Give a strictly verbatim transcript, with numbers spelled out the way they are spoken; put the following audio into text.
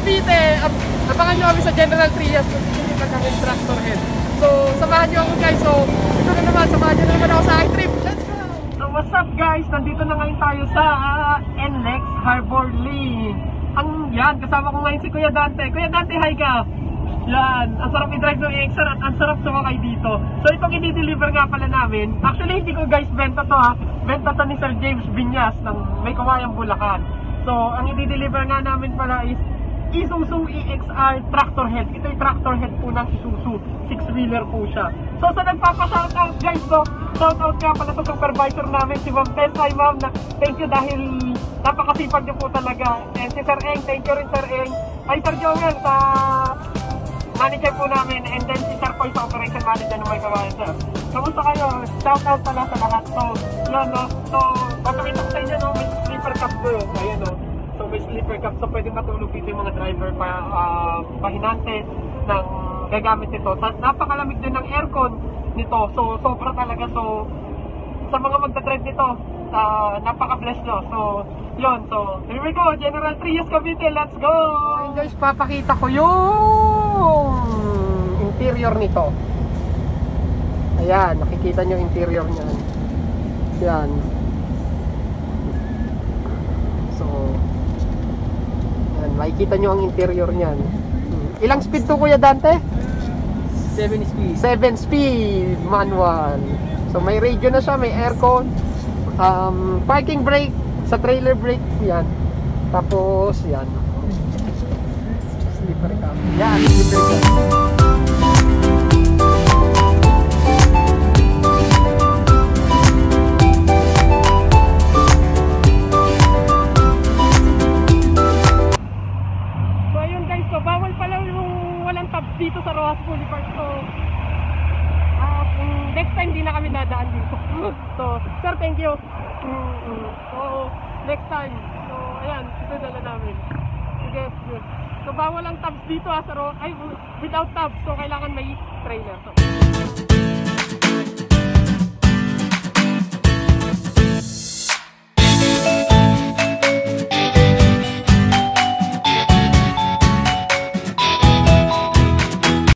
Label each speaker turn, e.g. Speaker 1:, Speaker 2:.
Speaker 1: Cavite, ab- abangan nyo kami sa General Trias kung hindi pa kami tractor head. So, samahan nyo ako guys. So, ito na naman, samahan nyo na naman ako sa aking trip. Let's go! So, what's up guys? Nandito na ngayon tayo sa uh, N L E X Harbor Lane. Ang yan, kasama ko ngayon si Kuya Dante. Kuya Dante, hi ka! Yan, ang sarap i-drive ng E X R at ang sarap sumakay dito. So itong i-deliver nga pala namin. Actually hindi ko guys benta to ha. Benta to ni Sir James Binyas ng May Kawayang Bulacan. So ang i-deliver nga namin pala is Isuzu E X R tractor head. Ito yung tractor head po ng Isuzu. six wheeler po siya. So sa nagpapa-shoutout guys, so shoutout nga pala sa supervisor namin si Ma'am Tess. Hi Ma'am, thank you dahil napakasipag niyo po talaga. And si Sir Eng, thank you rin Sir Eng. Hi Sir Joel sa manager po namin, and then si Sir Poy sa operation manager ng May Kawayan Sir. Kamusta kayo? Shout out pala sa lahat. So, yun no. So, papakita ko sa inyo no, may sleeper cup ko yun. Ayan no. So, may sleeper cup. So, pwede matulog dito yung mga driver pa, uh, pahinante ng gagamit nito. Napakalamig din ng aircon nito. So, sobra talaga. So, sa mga magdadrive nito, uh, napaka-bless nyo. So, yun. So, here we go. General Trias Cavite. Let's go! Ayun guys, papakita ko yung interior nito. Ayan, nakikita nyo interior niyan. Yan. So, yan, makikita nyo ang interior niyan. Ilang speed to Kuya Dante?
Speaker 2: seven speed.
Speaker 1: seven speed manual. So may radio na siya, may aircon, um, parking brake, sa trailer brake, yan. Tapos yan. Slipper cam. Yan, slipper cam. So ayun guys, so bawal pala yung walang tabs dito sa Rojas Boulevard. So uh, next time di na kami dadaan dito. So sir, thank you. Mm-hmm. So next time. So ayan, ito dala namin. Sige, good. So bawal ang tabs dito ha, sa Rojas, ay without tabs. So kailangan may trailer. So